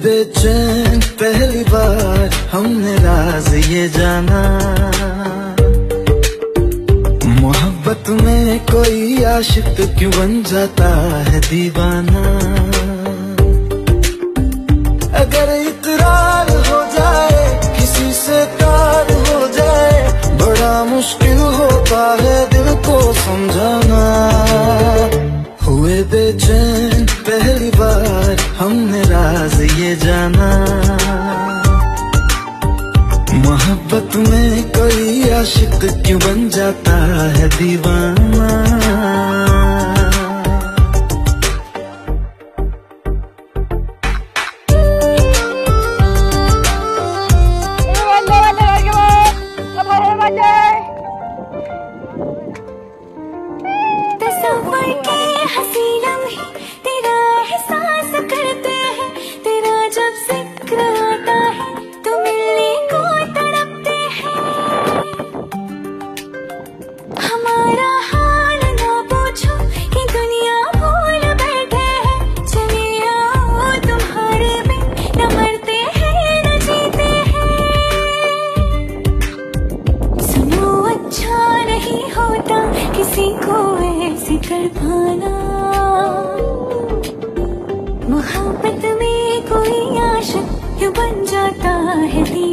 बेचैन पहली बार हमने राज ये जाना, मोहब्बत में कोई आशिक क्यों बन जाता है दीवाना। अगर इकरार हो जाए किसी से प्यार हो जाए, बड़ा मुश्किल होता है दिल को समझाना। हुए बेचैन पहली बार हमने राज ये जाना, मोहब्बत में कोई आशिक क्यों बन जाता है दीवाना। तेरा एहसास करते हैं, तेरा जब जिक्र आता है तो मिलने को तड़पते हैं। हमारा हाल ना पूछो कि दुनिया भूल बैठे हैं, चले आओ तुम्हारे बिन न मरते हैं न जीते हैं। सुनो अच्छा नहीं होता किसी को ऐसे तड़पाना, मोहब्बत में कोई आशिक क्यों बन जाता है।